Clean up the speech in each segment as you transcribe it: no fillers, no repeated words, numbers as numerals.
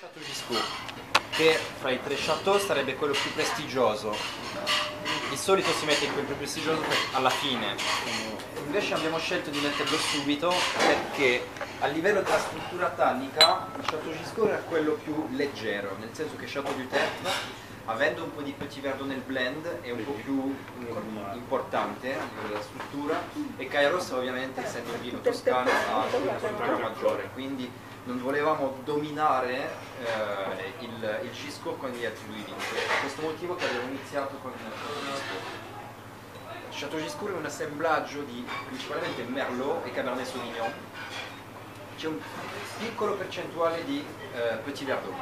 Chateau Giscourt, che fra i tre chateau sarebbe quello più prestigioso. Di solito si mette in quello più prestigioso alla fine, invece abbiamo scelto di metterlo subito perché a livello della struttura tannica il Chateau Giscourt è quello più leggero, nel senso che Chateau du Tertre, avendo un po' di Petit Verdot nel blend, è un po' più importante a livello della struttura, e Caia Rossa ovviamente, essendo un vino toscano, ha una struttura maggiore, quindi non volevamo dominare il Giscourt con gli altri due vini. Per questo motivo che abbiamo iniziato con il Giscourt. Chateau Giscourt è un assemblaggio di principalmente Merlot e Cabernet Sauvignon. C'è un piccolo percentuale di Petit Verdot.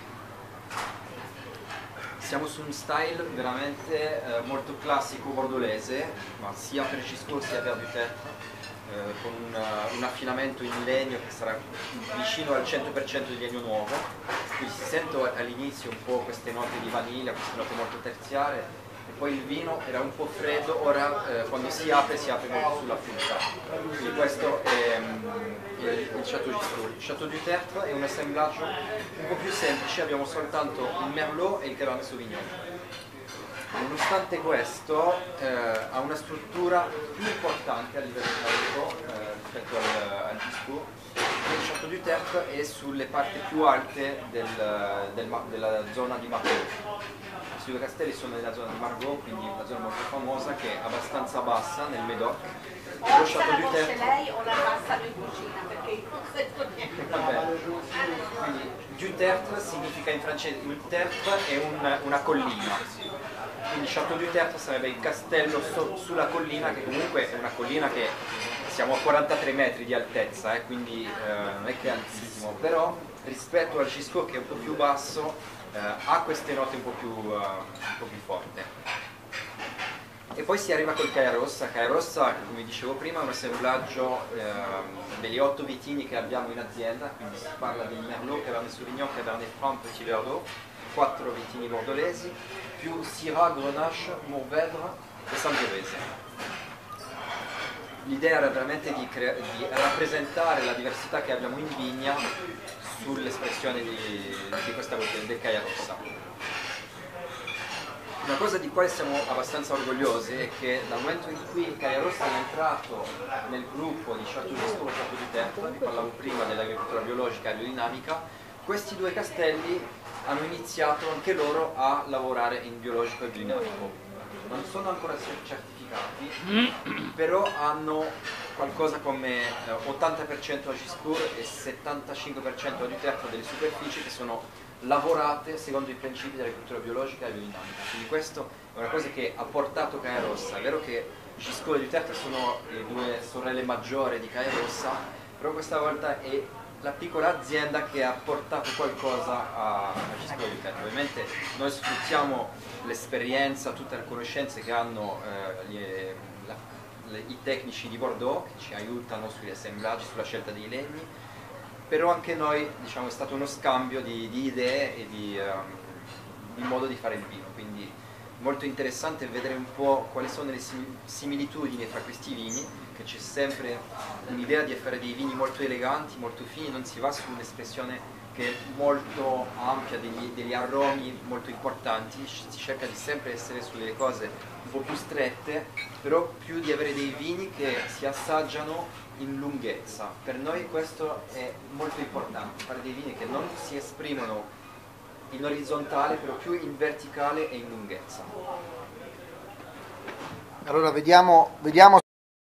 Siamo su un style veramente molto classico bordolese, ma sia per Giscourt sia per du Tertre, con un affinamento in legno che sarà vicino al 100% di legno nuovo, quindi si sente all'inizio un po' queste note di vaniglia, queste note molto terziarie, e poi il vino era un po' freddo, ora quando si apre molto sulla frutta. Quindi questo è il Chateau Giscourt. Il Chateau du Tertre è un assemblaggio un po' più semplice, abbiamo soltanto il Merlot e il Cabernet Sauvignon. Nonostante questo ha una struttura più importante a livello tecnico rispetto al Giscourt. Il Chateau du Tertre è sulle parti più alte della zona di Margaux. Questi due castelli sono nella zona di Margaux, quindi una zona molto famosa che è abbastanza bassa nel Médoc. Lo Chateau du Tertre lei o la passano in cucina, perché io non sento niente. Quindi du Tertre significa in francese, il Tertre è una collina. Quindi Chateau du Tertre sarebbe il castello sulla collina, che comunque è una collina che siamo a 43 metri di altezza, quindi non è che è altissimo, però rispetto al Giscourt, che è un po' più basso, ha queste note un po' più forti. E poi si arriva col Caia Rossa. Caia Rossa, come dicevo prima, è un assemblaggio degli 8 vitigni che abbiamo in azienda, quindi si parla di Merlot, Cabernet Sauvignon, Cabernet Franc, Petit Verdot, 4 vitigni bordolesi, più Syrah, Grenache, Mourvèdre e Sangiovese. L'idea era veramente di rappresentare la diversità che abbiamo in vigna sull'espressione di questa bottiglia del Caia Rossa. Una cosa di cui siamo abbastanza orgogliosi è che dal momento in cui il Caia Rossa è entrato nel gruppo di Chateau Giscourt e Chateau du Tertre, vi parlavo prima dell'agricoltura biologica e biodinamica, questi due castelli hanno iniziato anche loro a lavorare in biologico e biodinamico. Non sono ancora certificati, però hanno qualcosa come 80% a Giscourt e 75% a du Tertre delle superfici che sono lavorate secondo i principi dell'agricoltura biologica e biodinamica. Quindi questo è una cosa che ha portato Caia Rossa. È vero che Giscourt e du Tertre sono le due sorelle maggiori di Caia Rossa, però questa volta è la piccola azienda che ha portato qualcosa a Giscourt e du Tertre. Ovviamente noi sfruttiamo l'esperienza, tutte le conoscenze che hanno i tecnici di Bordeaux, che ci aiutano sugli assemblaggi, sulla scelta dei legni, però anche noi, diciamo, è stato uno scambio di idee e di modo di fare il vino, quindi molto interessante vedere un po' quali sono le similitudini tra questi vini, che c'è sempre un'idea di fare dei vini molto eleganti, molto fini, non si va su un'espressione che è molto ampia, degli aromi molto importanti, si cerca di sempre essere sulle cose un po' più strette, però più di avere dei vini che si assaggiano in lunghezza. Per noi questo è molto importante, fare dei vini che non si esprimono in orizzontale, però più in verticale e in lunghezza. Allora vediamo